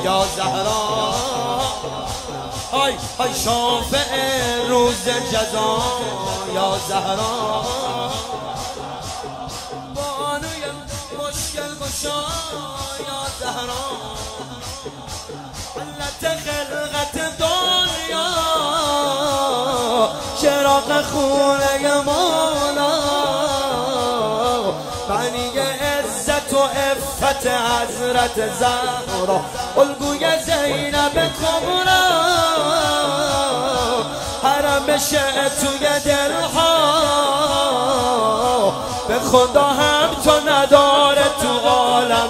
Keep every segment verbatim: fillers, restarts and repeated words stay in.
یا زهرا های های شافع روز جزا یا زهرا بانوی مشکل گشا یا زهرا علت خلقت دنیا چراغ خونه مولا معنی عزت و عفت حضرت زهرا الگوی زینب کبرا حرم بشه توی دلها به خدا هم تو نداره تو عالم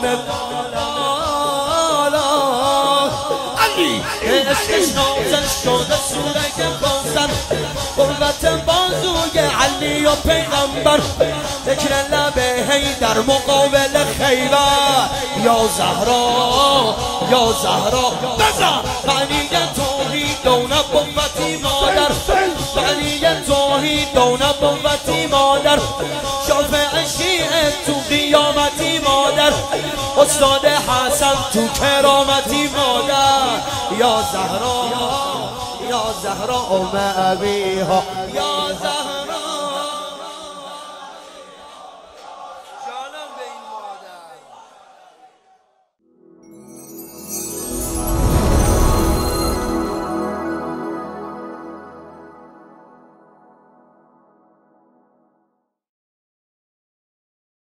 بالا علی عشقش نازل شده سوره که بازن قوت بازوی علی و پیغمبر ذکر لبه در مقابل خیبر یا زهرا یا زهرا بزن معنی توحید و نبوتی مادر معنی توحید و نبوتی مادر شافع شیعه تو قیامتی مادر استاد حسن تو کرامتی مادر یا زهرا یا زهرا ام ابیها یا زهرا